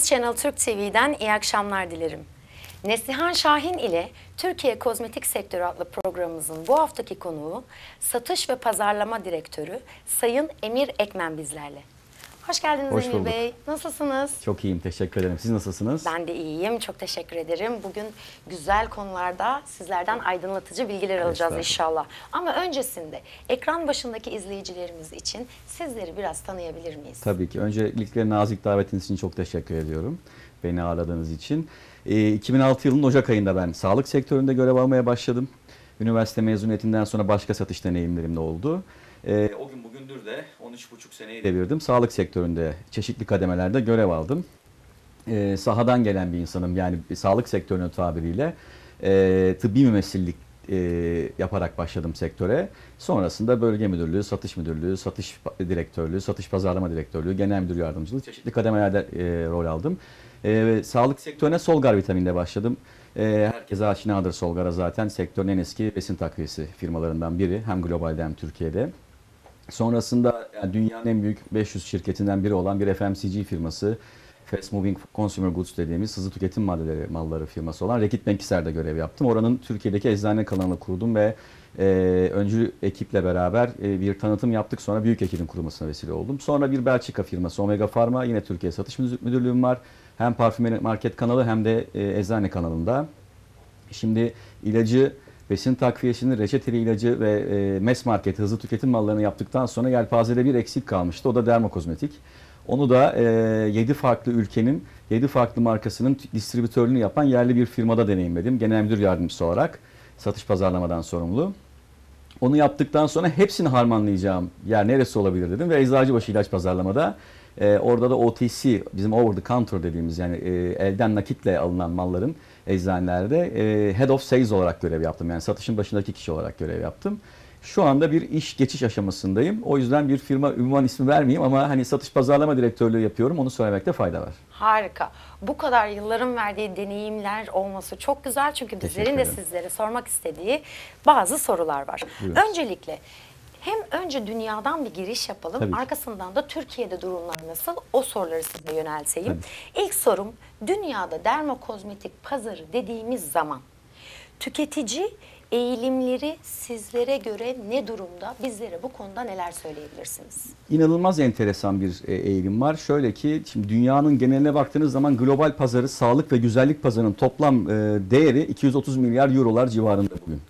Business Channel Türk TV'den iyi akşamlar dilerim. Neslihan Şahin ile Türkiye Kozmetik Sektörü adlı programımızın bu haftaki konuğu Satış ve Pazarlama Direktörü Sayın Emir Ekmen bizlerle. Hoş geldiniz Hoş Emir bulduk. Bey. Nasılsınız? Çok iyiyim, teşekkür ederim. Siz nasılsınız? Ben de iyiyim. Çok teşekkür ederim. Bugün güzel konularda sizlerden aydınlatıcı bilgiler alacağız inşallah. Ama öncesinde ekran başındaki izleyicilerimiz için sizleri biraz tanıyabilir miyiz? Tabii ki. Öncelikle nazik davetiniz için çok teşekkür ediyorum. Beni ağırladığınız için. 2006 yılının Ocak ayında ben sağlık sektöründe görev almaya başladım. Üniversite mezuniyetinden sonra başka satış deneyimlerim de oldu. O gün bugündür de 13,5 seneyi devirdim. Sağlık sektöründe çeşitli kademelerde görev aldım. Sahadan gelen bir insanım, yani sağlık sektörünün tabiriyle tıbbi mümessillik yaparak başladım sektöre. Sonrasında bölge müdürlüğü, satış müdürlüğü, satış direktörlüğü, satış pazarlama direktörlüğü, genel müdür yardımcılığı çeşitli kademelerde rol aldım. Sağlık sektörüne Solgar Vitamin'de başladım. Herkese aşinadır Solgar'a, zaten sektörün en eski besin takviyesi firmalarından biri. Hem globalde hem Türkiye'de. Sonrasında yani dünyanın en büyük 500 şirketinden biri olan bir FMCG firması, Fast Moving Consumer Goods dediğimiz hızlı tüketim malları firması olan Reckitt Benckiser'de görev yaptım. Oranın Türkiye'deki eczane kanalını kurdum ve öncü ekiple beraber bir tanıtım yaptık. Sonra büyük ekibin kurulmasına vesile oldum. Sonra bir Belçika firması Omega Pharma, yine Türkiye Satış Müdürlüğüm var. Hem parfümeri market kanalı hem de eczane kanalında. Şimdi ilacı, besin takviyesini, reçeteli ilacı ve mass market, hızlı tüketim mallarını yaptıktan sonra yelpazede bir eksik kalmıştı. O da dermokozmetik. Onu da 7 farklı ülkenin 7 farklı markasının distribütörlüğünü yapan yerli bir firmada deneyimledim. Genel müdür yardımcısı olarak satış pazarlamadan sorumlu. Onu yaptıktan sonra hepsini harmanlayacağım yer neresi olabilir dedim ve Eczacıbaşı ilaç pazarlamada orada da OTC, bizim over the counter dediğimiz, yani elden nakitle alınan malların eczanelerde head of sales olarak görev yaptım. Yani satışın başındaki kişi olarak görev yaptım. Şu anda bir iş geçiş aşamasındayım. O yüzden bir firma ünvan ismi vermeyeyim ama hani satış pazarlama direktörlüğü yapıyorum. Onu söylemekte fayda var. Harika. Bu kadar yılların verdiği deneyimler olması çok güzel. Çünkü bizlerin de sizlere sormak istediği bazı sorular var. Buyurun. Öncelikle önce dünyadan bir giriş yapalım. Tabii ki. Arkasından da Türkiye'de durumlar nasıl? O soruları size yönelteyim. Tabii. İlk sorum, dünyada dermokozmetik pazarı dediğimiz zaman tüketici eğilimleri sizlere göre ne durumda? Bizlere bu konuda neler söyleyebilirsiniz? İnanılmaz enteresan bir eğilim var. Şöyle ki, şimdi dünyanın geneline baktığınız zaman global pazarı, sağlık ve güzellik pazarının toplam değeri 230 milyar eurolar civarında bugün.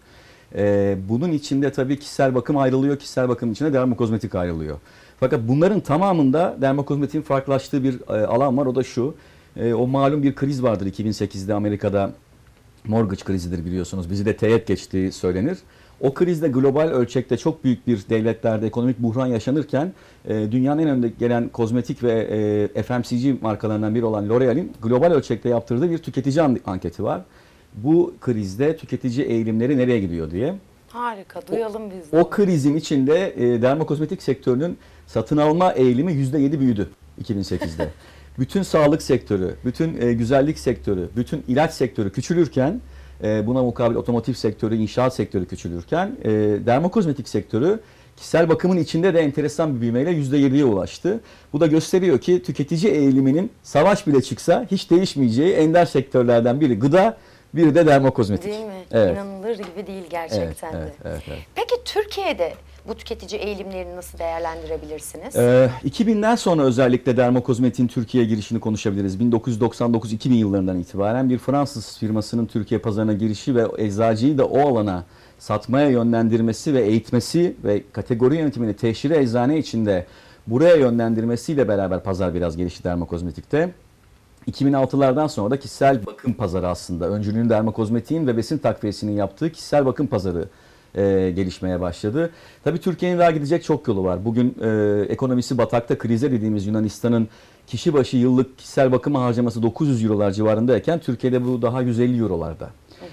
Bunun içinde tabii kişisel bakım ayrılıyor, kişisel bakım içinde dermokozmetik ayrılıyor. Fakat bunların tamamında dermokozmetiğin farklılaştığı bir alan var, o da şu. O malum bir kriz vardır 2008'de Amerika'da. Mortgage krizidir, biliyorsunuz. Bizi de teğet geçtiği söylenir. O krizde global ölçekte çok büyük bir devletlerde ekonomik buhran yaşanırken dünyanın en önde gelen kozmetik ve FMCG markalarından biri olan L'Oreal'in global ölçekte yaptırdığı bir tüketici anketi var. Bu krizde tüketici eğilimleri nereye gidiyor diye. Harika, duyalım biz de. O krizin içinde dermokozmetik sektörünün satın alma eğilimi %7 büyüdü 2008'de. Bütün sağlık sektörü, bütün güzellik sektörü, bütün ilaç sektörü küçülürken, buna mukabil otomotiv sektörü, inşaat sektörü küçülürken, dermokozmetik sektörü kişisel bakımın içinde de enteresan bir büyümeyle %7'ye ulaştı. Bu da gösteriyor ki tüketici eğiliminin savaş bile çıksa hiç değişmeyeceği ender sektörlerden biri gıda, biri de dermokozmetik. Değil mi? Evet. İnanılır gibi değil gerçekten de. Evet. Peki Türkiye'de bu tüketici eğilimlerini nasıl değerlendirebilirsiniz? 2000'den sonra özellikle dermokozmetiğin Türkiye'ye girişini konuşabiliriz. 1999-2000 yıllarından itibaren bir Fransız firmasının Türkiye pazarına girişi ve eczacıyı da o alana satmaya yönlendirmesi ve eğitmesi ve kategori yönetimini teşhiri eczane içinde buraya yönlendirmesiyle beraber pazar biraz gelişti dermokozmetikte. 2006'lardan sonra da kişisel bakım pazarı, aslında öncülüğünü dermokozmetiğin ve besin takviyesinin yaptığı kişisel bakım pazarı gelişmeye başladı. Tabii Türkiye'nin daha gidecek çok yolu var. Bugün ekonomisi batakta, krize dediğimiz Yunanistan'ın kişi başı yıllık kişisel bakım harcaması 900 eurolar civarındayken Türkiye'de bu daha 150 eurolarda.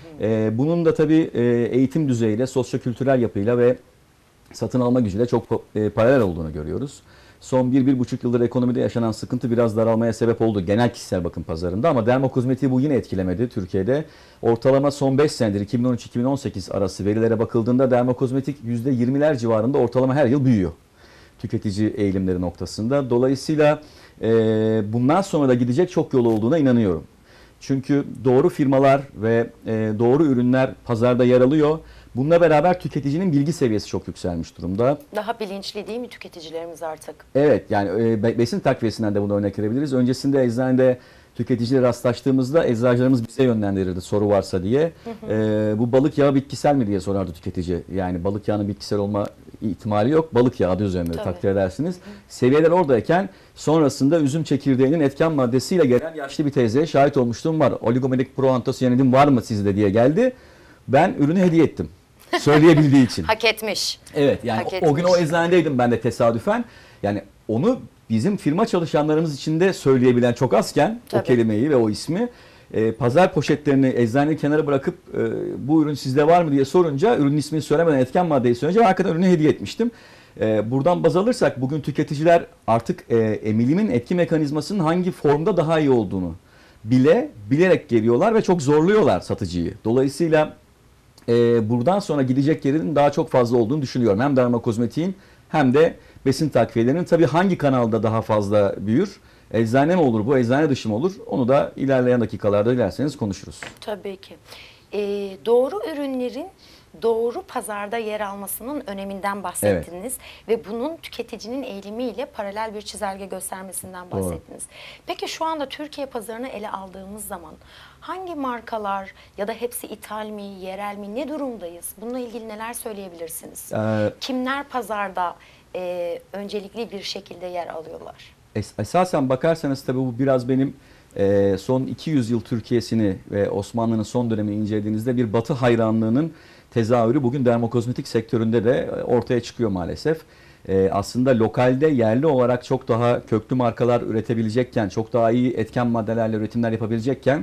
Bunun da tabii eğitim düzeyiyle, sosyo-kültürel yapıyla ve satın alma gücüyle çok paralel olduğunu görüyoruz. Son 1-1,5 yıldır ekonomide yaşanan sıkıntı biraz daralmaya sebep oldu genel kişisel bakım pazarında, ama dermokozmetiği bu yine etkilemedi Türkiye'de. Ortalama son 5 senedir 2013-2018 arası verilere bakıldığında dermokozmetik %20'ler civarında ortalama her yıl büyüyor tüketici eğilimleri noktasında. Dolayısıyla bundan sonra da gidecek çok yol olduğuna inanıyorum. Çünkü doğru firmalar ve doğru ürünler pazarda yer alıyor. Bununla beraber tüketicinin bilgi seviyesi çok yükselmiş durumda. Daha bilinçli değil mi tüketicilerimiz artık? Evet, yani besin takviyesinden de bunu örnek verebiliriz. Öncesinde eczanede tüketiciyle rastlaştığımızda eczacılarımız bize yönlendirirdi soru varsa diye. Bu balık yağı bitkisel mi diye sorardı tüketici. Yani balık yağının bitkisel olma ihtimali yok. Balık yağı adı üzerinde takdir edersiniz. Seviyeler oradayken sonrasında üzüm çekirdeğinin etken maddesiyle gelen yaşlı bir teyzeye şahit olmuşluğum var. Oligomerik proantosiyanidin var mı sizde diye geldi. Ben ürünü hediye ettim. Söyleyebildiği için. Hak etmiş. Evet, yani Hak o gün o etmiş. eczanedeydim ben de tesadüfen. Yani onu bizim firma çalışanlarımız için de söyleyebilen çok azken Tabii. o kelimeyi ve o ismi pazar poşetlerini eczanenin kenara bırakıp bu ürün sizde var mı diye sorunca, ürünün ismini söylemeden etken maddeyi söyleyince hakikaten ürünü hediye etmiştim. Buradan baz alırsak bugün tüketiciler artık emilimin etki mekanizmasının hangi formda daha iyi olduğunu bilerek geliyorlar ve çok zorluyorlar satıcıyı. Dolayısıyla buradan sonra gidecek yerinin daha çok fazla olduğunu düşünüyorum. Hem dermokozmetiğin hem de besin takviyelerinin. Tabii hangi kanalda daha fazla büyür? Eczane mi olur bu, eczane dışı mı olur? Onu da ilerleyen dakikalarda dilerseniz konuşuruz. Tabii ki. Doğru ürünlerin doğru pazarda yer almasının öneminden bahsettiniz. Ve bunun tüketicinin eğilimiyle paralel bir çizelge göstermesinden bahsettiniz. Peki şu anda Türkiye pazarını ele aldığımız zaman hangi markalar ya da hepsi ithal mi, yerel mi, ne durumdayız? Bununla ilgili neler söyleyebilirsiniz? Kimler pazarda öncelikli bir şekilde yer alıyorlar? Esasen bakarsanız tabii bu biraz benim son 200 yıl Türkiye'sini ve Osmanlı'nın son dönemini incelediğinizde bir batı hayranlığının tezahürü bugün dermokozmetik sektöründe de ortaya çıkıyor maalesef. Aslında lokalde yerli olarak çok daha köklü markalar üretebilecekken, çok daha iyi etken maddelerle üretimler yapabilecekken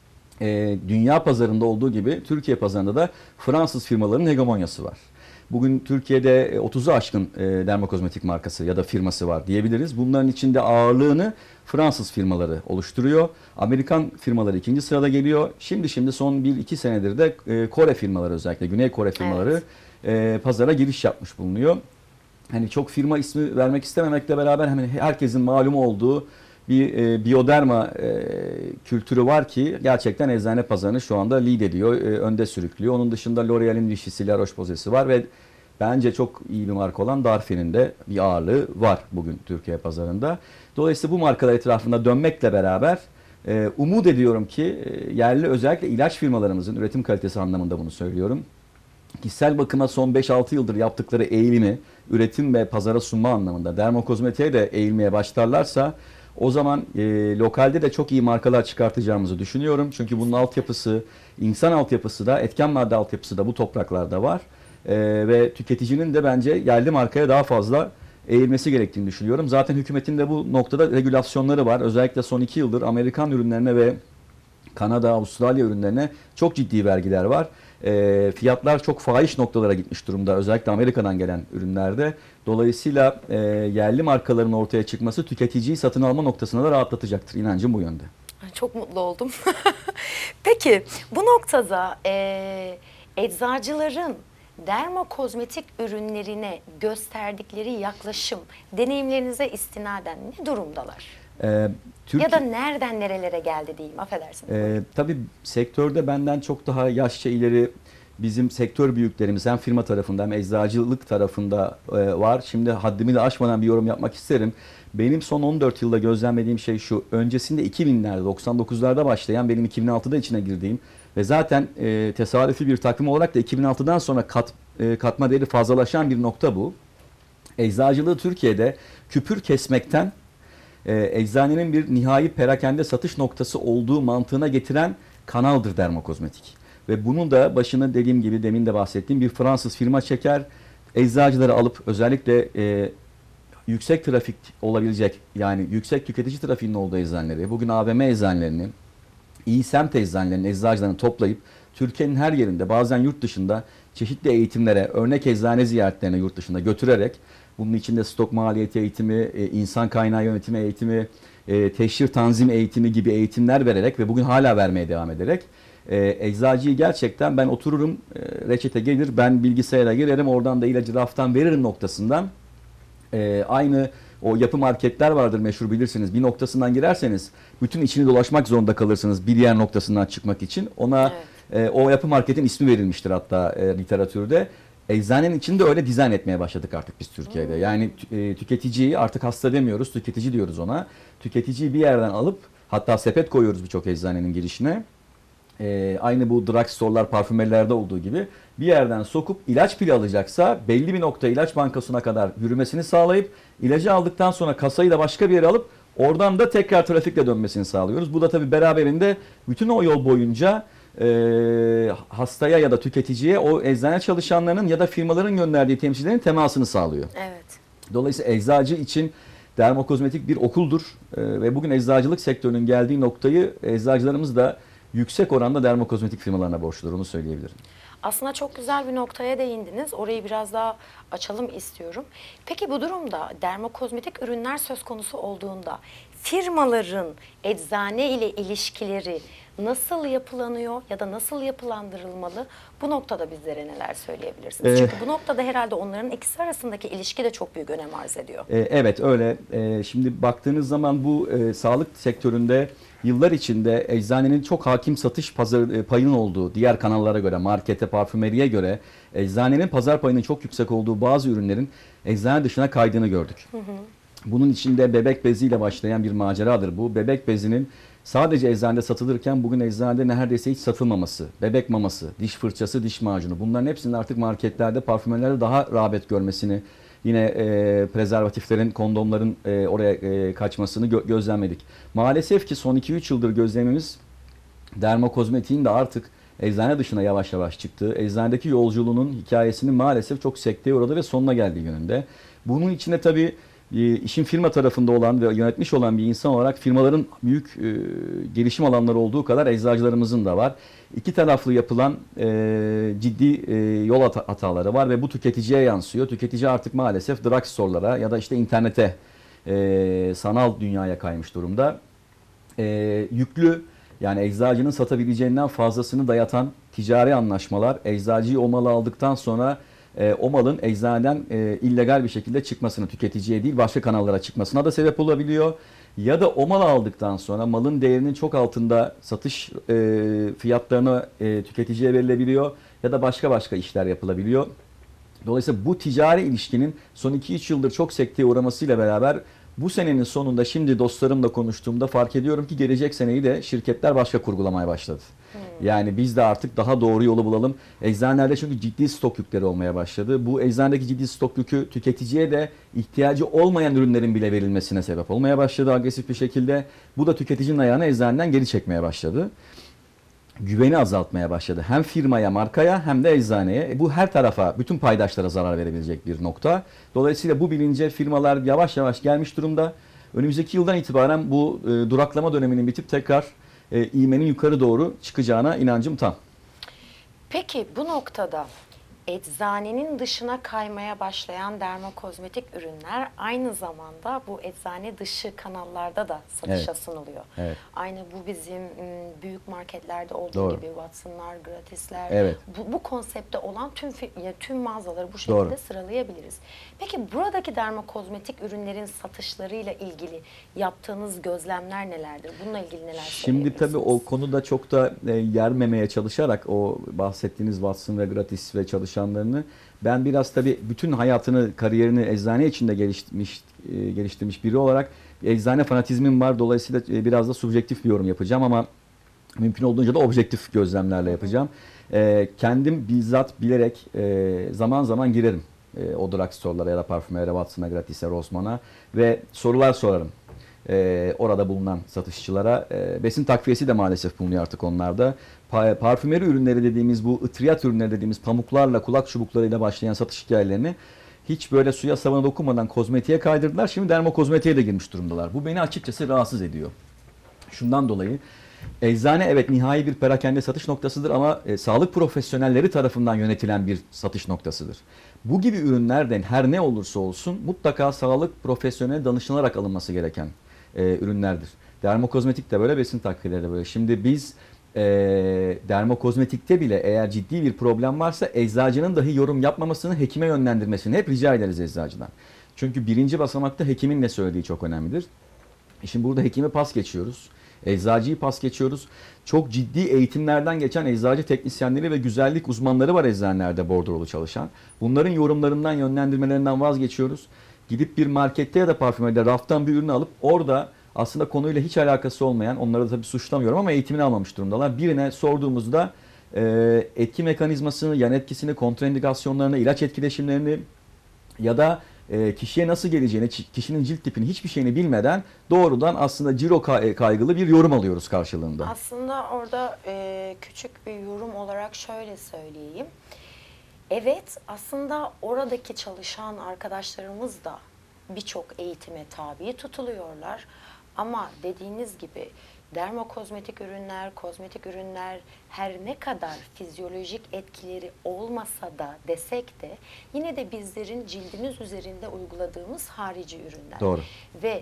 dünya pazarında olduğu gibi Türkiye pazarında da Fransız firmaların hegemonyası var. Bugün Türkiye'de 30'u aşkın dermokozmetik markası ya da firması var diyebiliriz. Bunların içinde ağırlığını Fransız firmaları oluşturuyor. Amerikan firmaları ikinci sırada geliyor. Şimdi son 1-2 senedir de Kore firmaları, özellikle Güney Kore firmaları pazara giriş yapmış bulunuyor. Hani çok firma ismi vermek istememekle beraber hemen herkesin malumu olduğu bir biyoderma kültürü var ki gerçekten eczane pazarını şu anda lead ediyor, önde sürüklüyor. Onun dışında L'Oreal'in Vichy'si, La Roche-Posay'si var ve bence çok iyi bir marka olan Darphin'in de bir ağırlığı var bugün Türkiye pazarında. Dolayısıyla bu markalar etrafında dönmekle beraber umut ediyorum ki yerli, özellikle ilaç firmalarımızın üretim kalitesi anlamında bunu söylüyorum. Kişisel bakıma son 5-6 yıldır yaptıkları eğilimi üretim ve pazara sunma anlamında dermokozmetiğe de eğilmeye başlarlarsa o zaman lokalde de çok iyi markalar çıkartacağımızı düşünüyorum. Çünkü bunun altyapısı, insan altyapısı da, etken madde altyapısı da bu topraklarda var. Ve tüketicinin de bence yerli markaya daha fazla eğilmesi gerektiğini düşünüyorum. Zaten hükümetin de bu noktada regülasyonları var. Özellikle son 2 yıldır Amerikan ürünlerine ve Kanada, Avustralya ürünlerine çok ciddi vergiler var. Fiyatlar çok fahiş noktalara gitmiş durumda. Özellikle Amerika'dan gelen ürünlerde. Dolayısıyla yerli markaların ortaya çıkması tüketiciyi satın alma noktasına da rahatlatacaktır. İnancım bu yönde. Çok mutlu oldum. Peki bu noktada eczacıların dermokozmetik ürünlerine gösterdikleri yaklaşım, deneyimlerinize istinaden ne durumdalar? Ya da nereden nerelere geldi diyeyim, affedersiniz. Tabii sektörde benden çok daha yaşça ileri bizim sektör büyüklerimiz hem firma tarafında hem eczacılık tarafında var. Şimdi haddimi de aşmadan bir yorum yapmak isterim. Benim son 14 yılda gözlemlediğim şey şu: öncesinde 2000'lerde, 99'larda başlayan, benim 2006'da içine girdiğim ve zaten tesadüfi bir takvim olarak da 2006'dan sonra katma değeri fazlalaşan bir nokta bu. Eczacılığı Türkiye'de küpür kesmekten eczanenin bir nihai perakende satış noktası olduğu mantığına getiren kanaldır dermokozmetik. Ve bunun da başını, dediğim gibi demin de bahsettiğim, bir Fransız firma çeker. Eczacıları alıp özellikle yüksek trafik olabilecek, yani yüksek tüketici trafiğinin olduğu eczaneleri, bugün AVM eczanelerini, iyi semt eczanelerinin eczacılarını toplayıp Türkiye'nin her yerinde, bazen yurt dışında çeşitli eğitimlere, örnek eczane ziyaretlerine yurt dışında götürerek, bunun içinde stok maliyeti eğitimi, insan kaynağı yönetimi eğitimi, teşhir tanzim eğitimi gibi eğitimler vererek ve bugün hala vermeye devam ederek eczacıyı gerçekten ben otururum, reçete gelir, ben bilgisayara girerim, oradan da ilacı raftan veririm noktasından aynı O yapı marketler vardır meşhur, bilirsiniz. Bir noktasından girerseniz bütün içini dolaşmak zorunda kalırsınız bir diğer noktasından çıkmak için. Ona o yapı marketin ismi verilmiştir hatta literatürde. Eczanenin içinde öyle dizayn etmeye başladık artık biz Türkiye'de. Yani tüketiciyi artık hasta demiyoruz, tüketici diyoruz ona. Tüketiciyi bir yerden alıp, hatta sepet koyuyoruz birçok eczanenin girişine. Aynı bu drugstore'lar, parfümerilerde olduğu gibi bir yerden sokup ilaç pili alacaksa belli bir nokta ilaç bankasına kadar yürümesini sağlayıp ilacı aldıktan sonra kasayı da başka bir yere alıp oradan da tekrar trafikle dönmesini sağlıyoruz. Bu da tabii beraberinde bütün o yol boyunca hastaya ya da tüketiciye o eczane çalışanlarının ya da firmaların gönderdiği temsilcilerin temasını sağlıyor. Evet. Dolayısıyla eczacı için dermokozmetik bir okuldur ve bugün eczacılık sektörünün geldiği noktayı eczacılarımız da yüksek oranda dermokozmetik firmalarına borçludur, onu söyleyebilirim. Aslında çok güzel bir noktaya değindiniz. Orayı biraz daha açalım istiyorum. Peki bu durumda dermokozmetik ürünler söz konusu olduğunda firmaların eczane ile ilişkileri nasıl yapılanıyor ya da nasıl yapılandırılmalı? Bu noktada bizlere neler söyleyebilirsiniz? Çünkü bu noktada herhalde onların ikisi arasındaki ilişki de çok büyük önem arz ediyor. Evet, öyle. Şimdi baktığınız zaman bu sağlık sektöründe yıllar içinde eczanenin çok hakim satış payının olduğu, diğer kanallara göre, markete, parfümeriye göre eczanenin pazar payının çok yüksek olduğu bazı ürünlerin eczane dışına kaydığını gördük. Bunun içinde bebek beziyle başlayan bir maceradır bu. Bebek bezinin sadece eczanede satılırken bugün eczanede neredeyse hiç satılmaması, bebek maması, diş fırçası, diş macunu, bunların hepsinin artık marketlerde, parfümerlerde daha rağbet görmesini, yine prezervatiflerin, kondomların oraya kaçmasını gözlemledik. Maalesef ki son 2-3 yıldır gözlemimiz dermokozmetiğin de artık eczane dışına yavaş yavaş çıktığı, eczanedeki yolculuğunun hikayesinin maalesef çok sekteye uğradı ve sonuna geldiği yönünde. Bunun içinde tabii işin firma tarafında olan ve yönetmiş olan bir insan olarak firmaların büyük gelişim alanları olduğu kadar eczacılarımızın da var. İki taraflı yapılan ciddi yol hataları var ve bu tüketiciye yansıyor. Tüketici artık maalesef drugstore'lara ya da işte internete, sanal dünyaya kaymış durumda. Yüklü, yani eczacının satabileceğinden fazlasını dayatan ticari anlaşmalar, eczacıyı o malı aldıktan sonra o malın eczaneden illegal bir şekilde çıkmasını, tüketiciye değil başka kanallara çıkmasına da sebep olabiliyor. Ya da o malı aldıktan sonra malın değerinin çok altında satış fiyatlarına tüketiciye verilebiliyor ya da başka işler yapılabiliyor. Dolayısıyla bu ticari ilişkinin son 2-3 yıldır çok sekteye uğramasıyla beraber bu senenin sonunda şimdi dostlarımla konuştuğumda fark ediyorum ki gelecek seneyi de şirketler başka kurgulamaya başladı. Yani biz de artık daha doğru yolu bulalım. Eczanelerde çünkü ciddi stok yükleri olmaya başladı. Bu eczanedeki ciddi stok yükü tüketiciye de ihtiyacı olmayan ürünlerin bile verilmesine sebep olmaya başladı agresif bir şekilde. Bu da tüketicinin ayağını eczaneden geri çekmeye başladı. Güveni azaltmaya başladı. Hem firmaya, markaya hem de eczaneye. Bu her tarafa, bütün paydaşlara zarar verebilecek bir nokta. Dolayısıyla bu bilince firmalar yavaş yavaş gelmiş durumda. Önümüzdeki yıldan itibaren bu duraklama döneminin bitip tekrar ivmenin yukarı doğru çıkacağına inancım tam. Peki bu noktada eczanenin dışına kaymaya başlayan dermokozmetik ürünler aynı zamanda bu eczane dışı kanallarda da satışa sunuluyor. Evet. Aynı bu bizim büyük marketlerde olduğu Doğru. gibi Watson'lar, Gratis'ler, Evet. bu konsepte olan tüm mağazaları bu şekilde Doğru. sıralayabiliriz. Peki buradaki dermokozmetik ürünlerin satışlarıyla ilgili yaptığınız gözlemler nelerdir? Bununla ilgili neler Şimdi tabii o konuda çok da yermemeye çalışarak o bahsettiğiniz Watson ve Gratis ve çalışanlarını, ben biraz tabii bütün hayatını, kariyerini eczane içinde geliştirmiş biri olarak eczane fanatizmim var. Dolayısıyla biraz da subjektif bir yorum yapacağım ama mümkün olduğunca da objektif gözlemlerle yapacağım. Kendim bizzat bilerek zaman zaman girerim o drugstore'lara ya da parfümere, Watson'a, Gratis'e, Rossmann'a ve sorular sorarım. Orada bulunan satışçılara. Besin takviyesi de maalesef bulunuyor artık onlarda. Parfümeri ürünleri dediğimiz, bu ıtriyat ürünleri dediğimiz pamuklarla, kulak çubuklarıyla başlayan satış hikayelerini hiç böyle suya sabuna dokunmadan kozmetiğe kaydırdılar. Şimdi dermokozmetiğe de girmiş durumdalar. Bu beni açıkçası rahatsız ediyor. Şundan dolayı eczane evet nihai bir perakende satış noktasıdır ama sağlık profesyonelleri tarafından yönetilen bir satış noktasıdır. Bu gibi ürünlerden her ne olursa olsun mutlaka sağlık profesyoneli danışılarak alınması gereken ürünlerdir. Dermokozmetik de böyle, besin takviyeleri de böyle. Şimdi biz dermokozmetikte bile eğer ciddi bir problem varsa eczacının dahi yorum yapmamasını, hekime yönlendirmesini hep rica ederiz eczacıdan. Çünkü birinci basamakta hekimin ne söylediği çok önemlidir. Şimdi burada hekimi pas geçiyoruz. Eczacıyı pas geçiyoruz. Çok ciddi eğitimlerden geçen eczacı teknisyenleri ve güzellik uzmanları var eczanelerde bordrolu çalışan. Bunların yorumlarından, yönlendirmelerinden vazgeçiyoruz. Gidip bir markette ya da parfümeride raftan bir ürünü alıp orada aslında konuyla hiç alakası olmayan, onları da tabii suçlamıyorum ama eğitimini almamış durumdalar. Birine sorduğumuzda etki mekanizmasını, yan etkisini, kontraindikasyonlarını, ilaç etkileşimlerini ya da kişiye nasıl geleceğini, kişinin cilt tipini hiçbir şeyini bilmeden doğrudan aslında ciro kaygılı bir yorum alıyoruz karşılığında. Aslında orada küçük bir yorum olarak şöyle söyleyeyim. Evet, aslında oradaki çalışan arkadaşlarımız da birçok eğitime tabi tutuluyorlar. Ama dediğiniz gibi dermokozmetik ürünler, kozmetik ürünler her ne kadar fizyolojik etkileri olmasa da desek de yine de bizlerin cildimiz üzerinde uyguladığımız harici ürünler. Doğru. Ve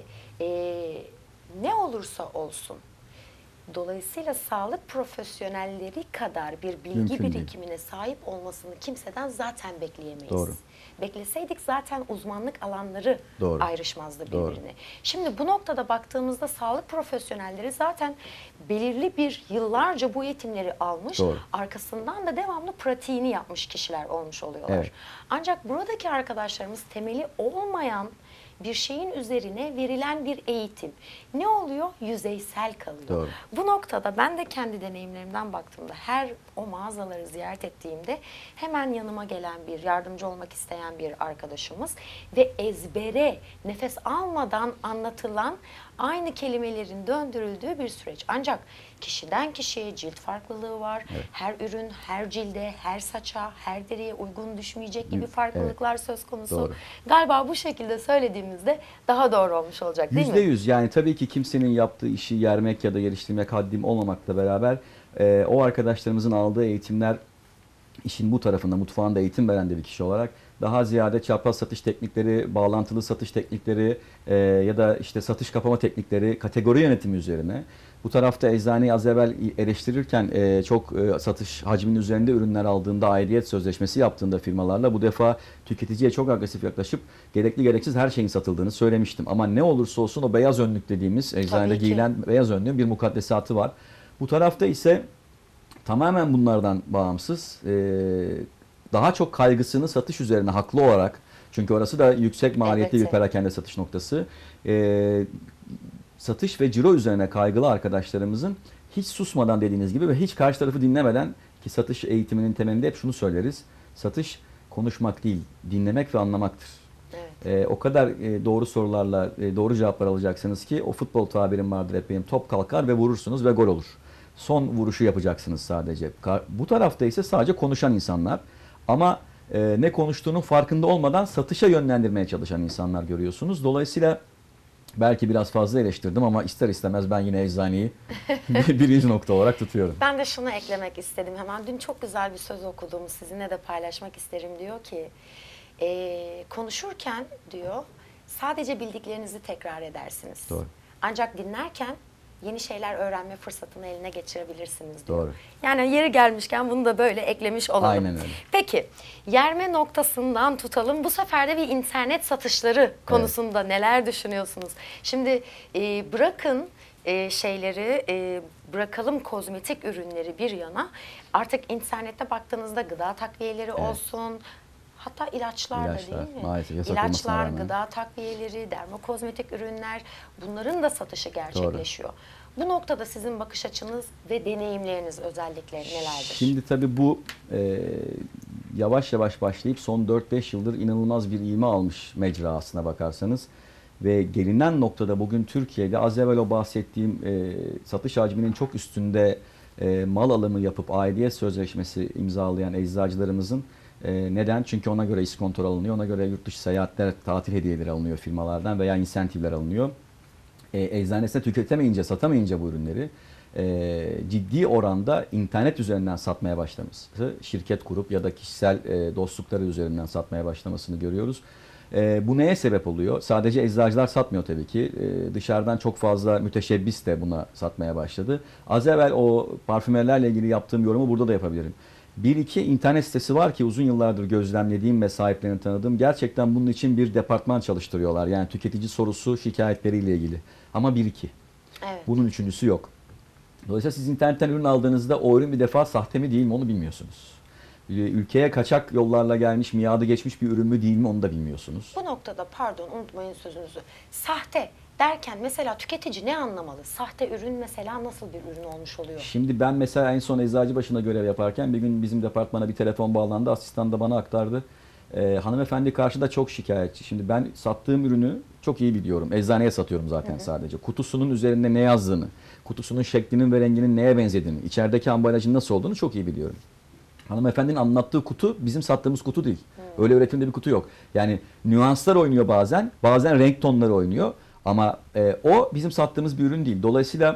ne olursa olsun, dolayısıyla sağlık profesyonelleri kadar bir bilgi Mümkün değil. birikimine sahip olmasını kimseden zaten bekleyemeyiz. Doğru. Bekleseydik zaten uzmanlık alanları Doğru. ayrışmazdı Doğru. birbirine. Şimdi bu noktada baktığımızda sağlık profesyonelleri zaten belirli bir yıllarca bu eğitimleri almış, Doğru. arkasından da devamlı pratiğini yapmış kişiler olmuş oluyorlar. Evet. Ancak buradaki arkadaşlarımız temeli olmayan bir şeyin üzerine verilen bir eğitim. Ne oluyor? Yüzeysel kalıyor. Doğru. Bu noktada ben de kendi deneyimlerimden baktığımda her o mağazaları ziyaret ettiğimde hemen yanıma gelen bir, yardımcı olmak isteyen bir arkadaşımız ve ezbere nefes almadan anlatılan aynı kelimelerin döndürüldüğü bir süreç. Ancak kişiden kişiye cilt farklılığı var. Evet. Her ürün, her cilde, her saça, her deriye uygun düşmeyecek gibi farklılıklar söz konusu. Doğru. Galiba bu şekilde söylediğimizde daha doğru olmuş olacak değil mi? %100 yani tabii ki kimsenin yaptığı işi yermek ya da geliştirmek haddim olmamakla beraber o arkadaşlarımızın aldığı eğitimler işin bu tarafında mutfağında eğitim veren de bir kişi olarak daha ziyade çapraz satış teknikleri, bağlantılı satış teknikleri ya da işte satış kapama teknikleri, kategori yönetimi üzerine. Bu tarafta eczaneyi az evvel eleştirirken çok satış hacminin üzerinde ürünler aldığında, aidiyet sözleşmesi yaptığında firmalarla bu defa tüketiciye çok agresif yaklaşıp gerekli gereksiz her şeyin satıldığını söylemiştim. Ama ne olursa olsun o beyaz önlük dediğimiz eczanede Tabii ki. giyilen beyaz önlüğün bir mukaddesatı var. Bu tarafta ise tamamen bunlardan bağımsız daha çok kaygısını satış üzerine haklı olarak, çünkü orası da yüksek maliyetli Elbette. bir perakende satış noktası, satış ve ciro üzerine kaygılı arkadaşlarımızın hiç susmadan dediğiniz gibi ve hiç karşı tarafı dinlemeden, ki satış eğitiminin temelinde hep şunu söyleriz: satış konuşmak değil, dinlemek ve anlamaktır. Evet. O kadar doğru sorularla doğru cevaplar alacaksınız ki o futbol tabirim vardır hep benim, top kalkar ve vurursunuz ve gol olur. Son vuruşu yapacaksınız sadece. Bu tarafta ise sadece konuşan insanlar ama ne konuştuğunun farkında olmadan satışa yönlendirmeye çalışan insanlar görüyorsunuz. Dolayısıyla belki biraz fazla eleştirdim ama ister istemez ben yine eczaneyi birinci nokta olarak tutuyorum. Ben de şunu eklemek istedim hemen. Dün çok güzel bir söz okudum, sizinle de paylaşmak isterim. Diyor ki, konuşurken diyor sadece bildiklerinizi tekrar edersiniz. Doğru. Ancak dinlerken yeni şeyler öğrenme fırsatını eline geçirebilirsiniz diyor. Doğru. Yani yeri gelmişken bunu da böyle eklemiş olalım. Aynen öyle. Peki, yerme noktasından tutalım. Bu sefer de bir internet satışları konusunda neler düşünüyorsunuz? Şimdi bırakın şeyleri, bırakalım kozmetik ürünleri bir yana. Artık internette baktığınızda gıda takviyeleri olsun, hatta ilaçlar da İlaçlar, değil mi? maalesef yasak olmasına İlaçlar, rağmen. gıda takviyeleri, dermokozmetik ürünler, bunların da satışı gerçekleşiyor. Bu noktada sizin bakış açınız ve deneyimleriniz özellikle nelerdir? Şimdi tabii bu yavaş yavaş başlayıp son 4-5 yıldır inanılmaz bir ivme almış mecra aslına bakarsanız. Ve gelinen noktada bugün Türkiye'de az evvel o bahsettiğim satış hacminin çok üstünde mal alımı yapıp aidiyet sözleşmesi imzalayan eczacılarımızın neden? Çünkü ona göre iskontor alınıyor, ona göre yurt dışı seyahatler, tatil hediyeleri alınıyor firmalardan veya insentifler alınıyor. Eczanesine tüketemeyince, satamayınca bu ürünleri ciddi oranda internet üzerinden satmaya başlaması, şirket kurup ya da kişisel dostlukları üzerinden satmaya başlamasını görüyoruz. Bu neye sebep oluyor? Sadece eczacılar satmıyor tabii ki. Dışarıdan çok fazla müteşebbis de buna satmaya başladı. Az evvel o parfümerlerle ilgili yaptığım yorumu burada da yapabilirim. Bir iki internet sitesi var ki uzun yıllardır gözlemlediğim ve sahiplerini tanıdığım, gerçekten bunun için bir departman çalıştırıyorlar. Yani tüketici sorusu şikayetleriyle ilgili. Ama bir iki. Evet. Bunun üçüncüsü yok. Dolayısıyla siz internetten ürün aldığınızda o ürün bir defa sahte mi değil mi onu bilmiyorsunuz. Ülkeye kaçak yollarla gelmiş, miadı geçmiş bir ürün mü değil mi onu da bilmiyorsunuz. Bu noktada pardon unutmayın sözünüzü. Sahte derken mesela tüketici ne anlamalı? Sahte ürün mesela nasıl bir ürün olmuş oluyor? Şimdi ben mesela en son Eczacıbaşı'nda görev yaparken bir gün bizim departmana bir telefon bağlandı. Asistan da bana aktardı. Hanımefendi karşıda çok şikayetçi. Şimdi ben sattığım ürünü çok iyi biliyorum. Eczaneye satıyorum zaten sadece. Kutusunun üzerinde ne yazdığını, kutusunun şeklinin ve renginin neye benzediğini, içerideki ambalajın nasıl olduğunu çok iyi biliyorum. Hanımefendinin anlattığı kutu bizim sattığımız kutu değil. Öyle üretimde bir kutu yok. Yani nüanslar oynuyor bazen, bazen renk tonları oynuyor. Ama o bizim sattığımız bir ürün değil. Dolayısıyla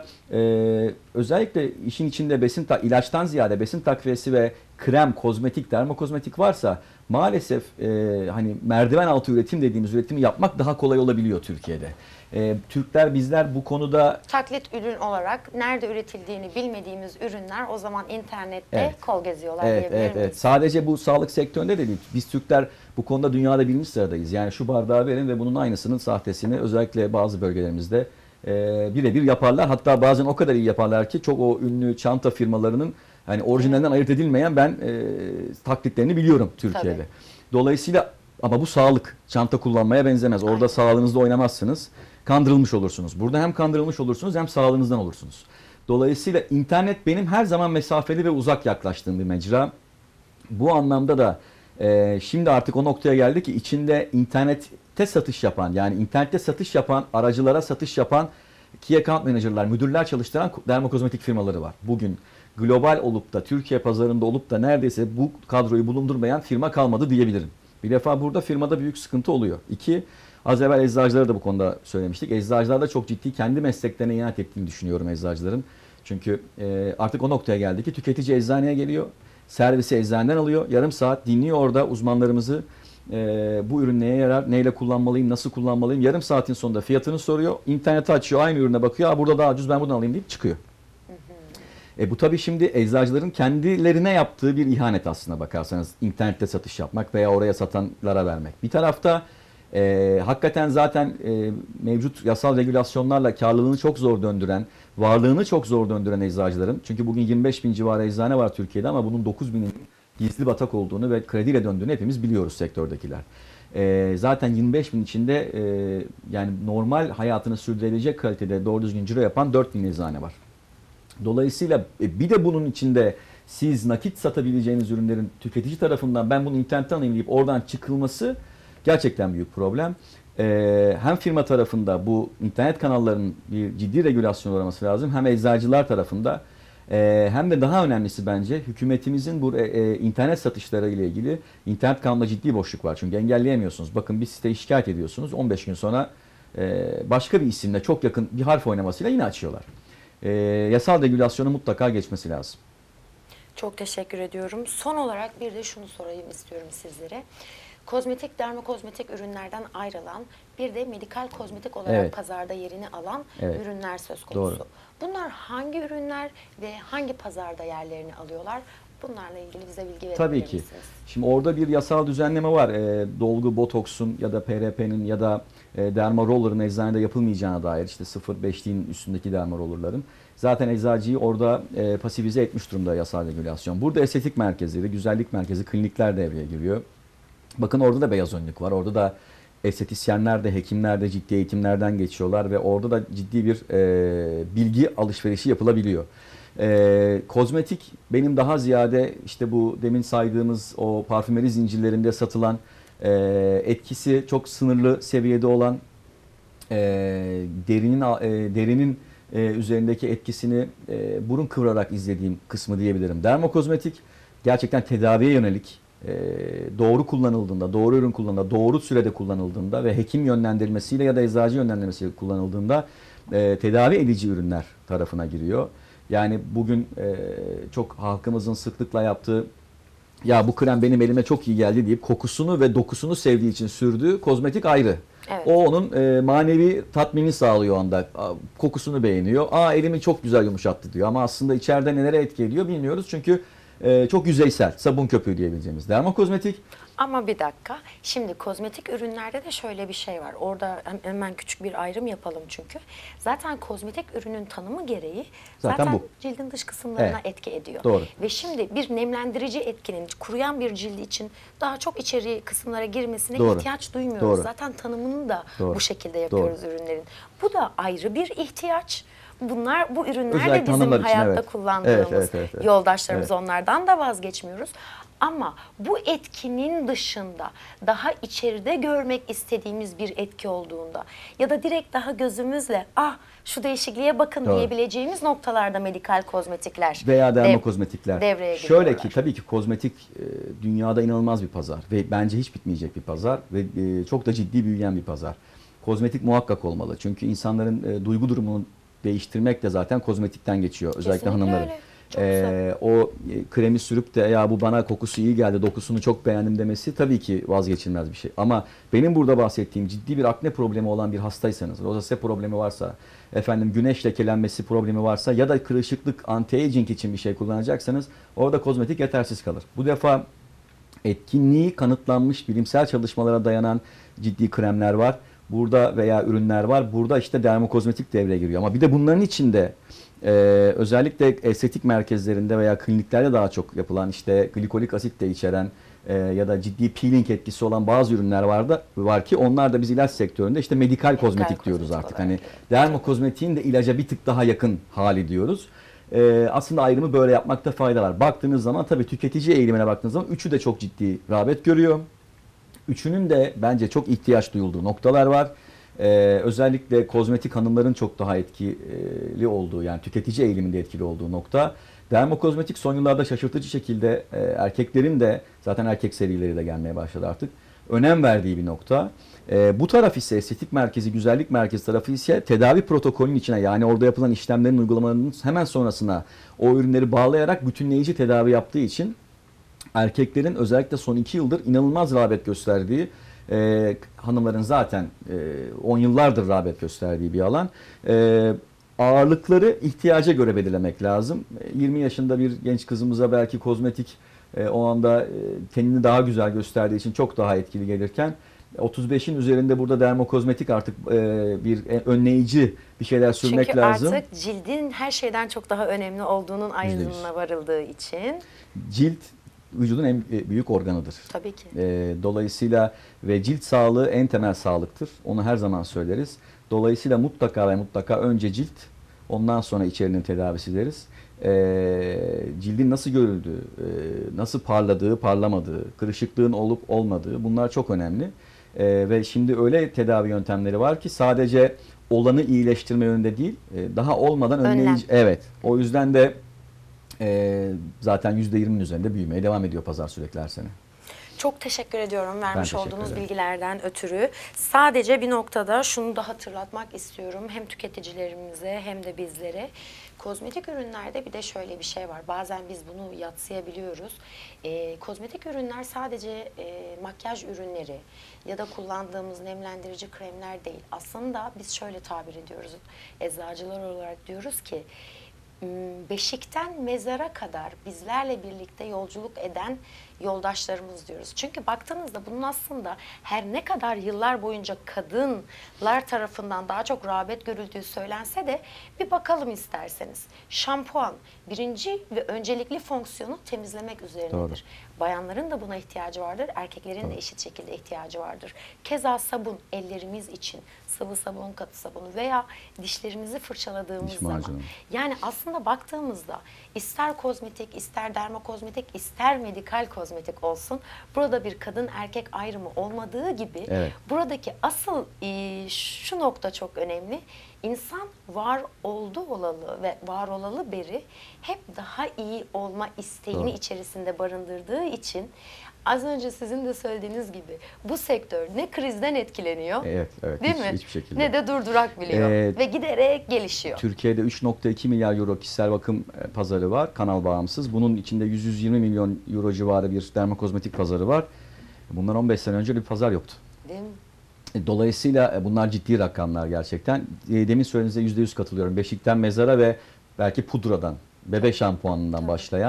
özellikle işin içinde ilaçtan ziyade besin takviyesi ve krem, kozmetik, dermokozmetik varsa maalesef hani merdiven altı üretim dediğimiz üretimi yapmak daha kolay olabiliyor Türkiye'de. Türkler, bizler bu konuda Taklit ürün olarak nerede üretildiğini bilmediğimiz ürünler o zaman internette Evet. kol geziyorlar Evet, diyebilir evet, miyiz? evet. Sadece bu sağlık sektöründe de değil. Biz Türkler bu konuda dünyada birinci sıradayız. Yani şu bardağı verin ve bunun aynısının sahtesini özellikle bazı bölgelerimizde birebir yaparlar. Hatta bazen o kadar iyi yaparlar ki çok o ünlü çanta firmalarının hani orijinalinden ayırt edilmeyen taklitlerini biliyorum Türkiye'de. Tabii. Dolayısıyla ama bu sağlık. Çanta kullanmaya benzemez. Orada Aynen. sağlığınızda oynamazsınız. Kandırılmış olursunuz. Burada hem kandırılmış olursunuz hem sağlığınızdan olursunuz. Dolayısıyla internet benim her zaman mesafeli ve uzak yaklaştığım bir mecra. Bu anlamda da şimdi artık o noktaya geldi ki içinde internette satış yapan, yani internette satış yapan, aracılara satış yapan key account manager'lar, müdürler çalıştıran dermokozmetik firmaları var. Bugün global olup da Türkiye pazarında olup da neredeyse bu kadroyu bulundurmayan firma kalmadı diyebilirim. Bir defa burada firmada büyük sıkıntı oluyor. İki, az evvel eczacılara da bu konuda söylemiştik. Eczacılar da çok ciddi kendi mesleklerine ihanet ettiğini düşünüyorum eczacıların. Çünkü artık o noktaya geldi ki tüketici eczaneye geliyor. Servisi eczaneden alıyor. Yarım saat dinliyor orada uzmanlarımızı. Bu ürün neye yarar, neyle kullanmalıyım, nasıl kullanmalıyım. Yarım saatin sonunda fiyatını soruyor. İnternete açıyor, aynı ürüne bakıyor. Burada daha ucuz, ben buradan alayım deyip çıkıyor. Bu tabii şimdi eczacıların kendilerine yaptığı bir ihanet aslına bakarsanız. İnternette satış yapmak veya oraya satanlara vermek. Bir tarafta hakikaten zaten mevcut yasal regülasyonlarla karlılığını çok zor döndüren, varlığını çok zor döndüren eczacıların. Çünkü bugün 25 bin civarı eczane var Türkiye'de ama bunun 9 binin gizli batak olduğunu ve krediyle döndüğünü hepimiz biliyoruz sektördekiler. Zaten 25 bin içinde yani normal hayatını sürdürebilecek kalitede doğru düzgün ciro yapan 4 bin eczane var. Dolayısıyla bir de bunun içinde siz nakit satabileceğiniz ürünlerin tüketici tarafından ben bunu internetten alayım deyip oradan çıkılması gerçekten büyük problem. Hem firma tarafında bu internet kanallarının bir ciddi regülasyon uğraması lazım. Hem eczacılar tarafında hem de daha önemlisi bence hükümetimizin bu internet satışları ile ilgili internet kanalında ciddi boşluk var. Çünkü engelleyemiyorsunuz. Bakın bir siteyi şikayet ediyorsunuz. 15 gün sonra başka bir isimle çok yakın bir harf oynamasıyla yine açıyorlar. Yasal regülasyonu mutlaka geçmesi lazım. Çok teşekkür ediyorum. Son olarak bir de şunu sorayım istiyorum sizlere. Kozmetik, dermokozmetik ürünlerden ayrılan bir de medikal kozmetik olarak Evet. pazarda yerini alan Evet. ürünler söz konusu. Doğru. Bunlar hangi ürünler ve hangi pazarda yerlerini alıyorlar? Bunlarla ilgili bize bilgi verebilir Tabii ki. misiniz? Şimdi orada bir yasal düzenleme var. Dolgu, botoksun ya da PRP'nin ya da derma roller'ın eczanede yapılmayacağına dair işte 0,5'liğin üstündeki derma roller'ların. Zaten eczacıyı orada pasifize etmiş durumda yasal regülasyon. Burada estetik merkezleri, güzellik merkezi, klinikler devreye giriyor. Bakın orada da beyaz önlük var. Orada da estetisyenler de, hekimler de ciddi eğitimlerden geçiyorlar ve orada da ciddi bir bilgi alışverişi yapılabiliyor. Kozmetik benim daha ziyade işte bu demin saydığımız o parfümeri zincirlerinde satılan etkisi çok sınırlı seviyede olan derinin üzerindeki etkisini burun kıvırarak izlediğim kısmı diyebilirim. Dermokozmetik gerçekten tedaviye yönelik doğru kullanıldığında, doğru ürün kullanıldığında, doğru sürede kullanıldığında ve hekim yönlendirmesiyle ya da eczacı yönlendirmesiyle kullanıldığında tedavi edici ürünler tarafına giriyor. Yani bugün çok halkımızın sıklıkla yaptığı ya bu krem benim elime çok iyi geldi deyip kokusunu ve dokusunu sevdiği için sürdüğü kozmetik ayrı. Evet. O onun manevi tatmini sağlıyor o anda. Kokusunu beğeniyor. Elimi çok güzel yumuşattı diyor. Ama aslında içeride nelere etki ediyor bilmiyoruz. Çünkü çok yüzeysel, sabun köpüğü diyebileceğimiz. Dermokozmetik Ama bir dakika. Şimdi kozmetik ürünlerde de şöyle bir şey var. Orada hemen küçük bir ayrım yapalım çünkü. Zaten kozmetik ürünün tanımı gereği Zaten bu. cildin dış kısımlarına Evet. etki ediyor. Doğru. Ve şimdi bir nemlendirici etkinin kuruyan bir cildi için daha çok içeri kısımlara girmesine Doğru. ihtiyaç duymuyoruz. Doğru. Zaten tanımını da Doğru. bu şekilde yapıyoruz ürünlerin. Bu da ayrı bir ihtiyaç. Bu ürünler de Özellikle bizim hanımlar için, hayatta evet. kullandığımız Evet. yoldaşlarımız, Evet. onlardan da vazgeçmiyoruz. Ama bu etkinin dışında daha içeride görmek istediğimiz bir etki olduğunda ya da direkt daha gözümüzle şu değişikliğe bakın Doğru. diyebileceğimiz noktalarda medikal kozmetikler veya dermokozmetikler. devreye Şöyle giriyorlar. ki tabii ki kozmetik dünyada inanılmaz bir pazar ve bence hiç bitmeyecek bir pazar ve çok da ciddi büyüyen bir pazar. Kozmetik muhakkak olmalı. Çünkü insanların duygu durumunu değiştirmek de zaten kozmetikten geçiyor. Özellikle Kesinlikle hanımların. öyle. Çok güzel. O kremi sürüp de ya bu bana kokusu iyi geldi, dokusunu çok beğendim demesi tabii ki vazgeçilmez bir şey. Ama benim burada bahsettiğim ciddi bir akne problemi olan bir hastaysanız, rozase problemi varsa, güneş lekelenmesi problemi varsa ya da kırışıklık, anti-aging için bir şey kullanacaksanız orada kozmetik yetersiz kalır. Bu defa etkinliği kanıtlanmış bilimsel çalışmalara dayanan ciddi kremler var. Burada veya ürünler var. Burada işte dermokozmetik devreye giriyor. Ama bir de bunların içinde özellikle estetik merkezlerinde veya kliniklerde daha çok yapılan işte glikolik asit de içeren ya da ciddi peeling etkisi olan bazı ürünler var ki onlar da biz ilaç sektöründe işte medikal kozmetik diyoruz artık. Hani dermokozmetiğin de ilaca bir tık daha yakın hali diyoruz. Aslında ayrımı böyle yapmakta fayda var. Baktığınız zaman tabii tüketici eğilimine baktığınız zaman üçü de çok ciddi rağbet görüyor. Üçünün de bence çok ihtiyaç duyulduğu noktalar var. Özellikle kozmetik hanımların çok daha etkili olduğu, yani tüketici eğiliminde etkili olduğu nokta. Dermokozmetik son yıllarda şaşırtıcı şekilde erkeklerin de, zaten erkek serileri de gelmeye başladı artık, önem verdiği bir nokta. Bu taraf ise estetik merkezi, güzellik merkezi tarafı ise tedavi protokolünün içine, yani orada yapılan işlemlerin uygulamalarının hemen sonrasına o ürünleri bağlayarak bütünleyici tedavi yaptığı için erkeklerin özellikle son 2 yıldır inanılmaz rağbet gösterdiği, hanımların zaten 10 yıllardır rağbet gösterdiği bir alan. Ağırlıkları ihtiyaca göre belirlemek lazım. 20 yaşında bir genç kızımıza belki kozmetik o anda tenini daha güzel gösterdiği için çok daha etkili gelirken 35'in üzerinde burada dermokozmetik artık bir önleyici bir şeyler sürmek Çünkü lazım. artık cildin her şeyden çok daha önemli olduğunun ayrımına varıldığı için. Cilt vücudun en büyük organıdır. Tabii ki. Dolayısıyla ve cilt sağlığı en temel sağlıktır. Onu her zaman söyleriz. Dolayısıyla mutlaka ve mutlaka önce cilt, ondan sonra içerinin tedavisi deriz. Cildin nasıl görüldüğü, nasıl parladığı, parlamadığı, kırışıklığın olup olmadığı, bunlar çok önemli. Ve şimdi öyle tedavi yöntemleri var ki sadece olanı iyileştirme yönünde değil, daha olmadan önleyici. Evet. O yüzden de zaten %20'nin üzerinde büyümeye devam ediyor pazar sürekli her sene. Çok teşekkür ediyorum vermiş teşekkür olduğunuz ederim. bilgilerden ötürü. Sadece bir noktada şunu da hatırlatmak istiyorum. Hem tüketicilerimize hem de bizlere. Kozmetik ürünlerde bir de şöyle bir şey var. Bazen biz bunu yadsıyabiliyoruz. Kozmetik ürünler sadece makyaj ürünleri ya da kullandığımız nemlendirici kremler değil. Aslında biz şöyle tabir ediyoruz. Eczacılar olarak diyoruz ki beşikten mezara kadar bizlerle birlikte yolculuk eden yoldaşlarımız diyoruz. Çünkü baktığınızda bunun aslında her ne kadar yıllar boyunca kadınlar tarafından daha çok rağbet görüldüğü söylense de bir bakalım isterseniz. Şampuan birinci ve öncelikli fonksiyonu temizlemek üzerinedir. Doğru. Bayanların da buna ihtiyacı vardır, erkeklerin de eşit şekilde ihtiyacı vardır. Keza sabun ellerimiz için sıvı sabun, katı sabunu veya dişlerimizi fırçaladığımız Diş zaman. macunu. Yani aslında baktığımızda ister kozmetik, ister dermokozmetik, ister medikal kozmetik olsun. Burada bir kadın erkek ayrımı olmadığı gibi Evet. buradaki asıl şu nokta çok önemli. İnsan var oldu olalı ve var olalı beri hep daha iyi olma isteğini Doğru. içerisinde barındırdığı için az önce sizin de söylediğiniz gibi bu sektör ne krizden etkileniyor, Evet, değil hiç, mi? hiçbir şekilde. Ne de durdurak biliyor ve giderek gelişiyor. Türkiye'de 3,2 milyar euro kişisel bakım pazarı var, kanal bağımsız. Bunun içinde 120 milyon euro civarı bir dermokozmetik pazarı var. Bundan 15 sene önce bir pazar yoktu. Değil mi? Dolayısıyla bunlar ciddi rakamlar gerçekten. Demin söylediğinize %100 katılıyorum. Beşikten mezara ve belki pudradan, bebe şampuanından başlayan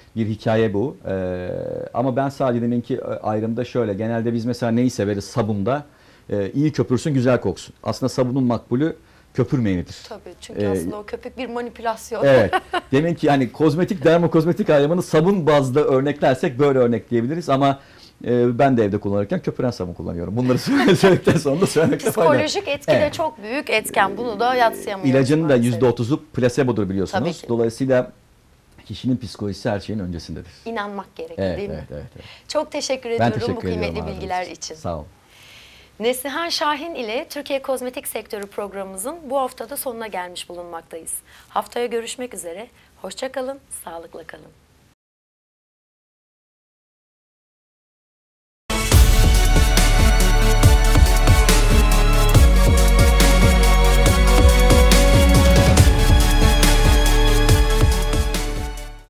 bir hikaye bu. Ama ben sadece deminki ayrımda şöyle. Genelde biz mesela neyi severiz sabunda? İyi köpürsün, güzel koksun. Aslında sabunun makbulü köpürmeyenidir. Tabii, çünkü aslında o köpük bir manipülasyon. Evet. Demek ki yani kozmetik, dermokozmetik ayrımını sabun bazlı örneklersek böyle örnekleyebiliriz ama ben de evde kullanırken köpüren sabun kullanıyorum. Bunları söyledikten sonra da söylemekte fayda var. Psikolojik etki de çok büyük etken. Bunu da yadsıyamıyoruz. İlacın da maalesef. %30'u plasebodur Tabii biliyorsunuz. ki. Dolayısıyla kişinin psikolojisi her şeyin öncesindedir. İnanmak gerekir Evet, değil mi? evet. Çok teşekkür Ben ediyorum teşekkür bu ediyorum kıymetli ağırladığınız bilgiler için. Sağ olun. Neslihan Şahin ile Türkiye Kozmetik Sektörü programımızın bu haftada sonuna gelmiş bulunmaktayız. Haftaya görüşmek üzere. Hoşça kalın, sağlıkla kalın.